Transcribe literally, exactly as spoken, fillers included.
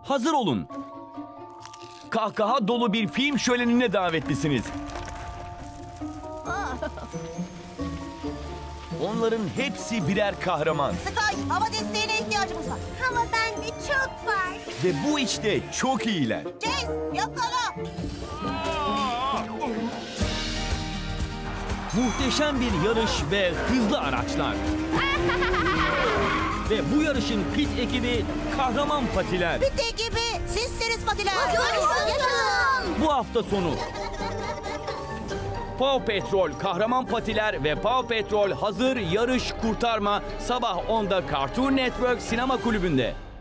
hazır olun. Kahkaha dolu bir film şölenine davetlisiniz. Onların hepsi birer kahraman. Sky, hava desteğine ihtiyacımız var. Hava bende çok var. Ve bu işte çok iyiler. Jace, yakala. Muhteşem bir yarış ve hızlı araçlar. Ve bu yarışın pit ekibi kahraman patiler. Pit ekibi, sizsiniz patiler. Yaşasın. Bu hafta sonu Paw Patrol kahraman patiler ve Paw Patrol hazır yarış kurtarma sabah onda Cartoon Network sinema kulübünde.